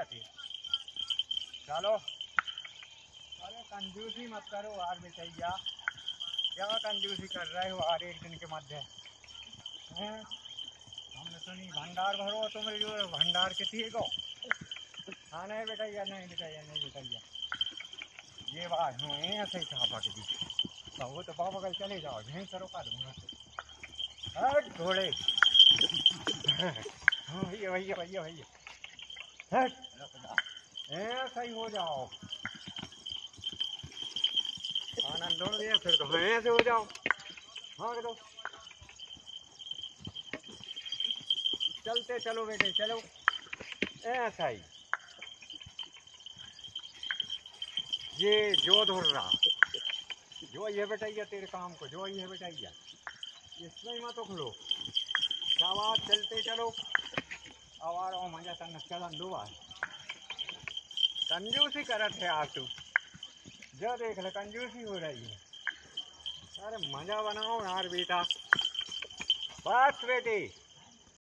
थी। चलो अरे कंजूसी मत करो यार बेटैया, क्या कंजूसी कर रहे हो यार एक दिन के मध्य हैं। हमने सुनी भंडार भरो तुम जो भंडार के थी गो। हाँ नहीं बेटैया, नहीं बेटैया, नहीं बेटैया, ये बात है ऐसे ही था दी तो वो तो बाबा कल चले जाओ यहीं सरो का दूंगा। हट घोड़े भैया भैया भैया भैया हट ऐसा ही हो जाओ। आनंद उड़ गया फिर तो ऐसे हो जाओ। हाँ दो चलते चलो बेटे चलो ऐसा ही। ये जो धुर रहा जो ये बेटैया तेरे काम को जो ये बेटैया इसमें मत उखलो। शाबाश चलते चलो आवार ओ मजा तन चलन दो बार कंजूसी करत है यार तू जो देख ले कंजूसी हो रही है। अरे मजा बनाओ यार बेटा, बस बेटे।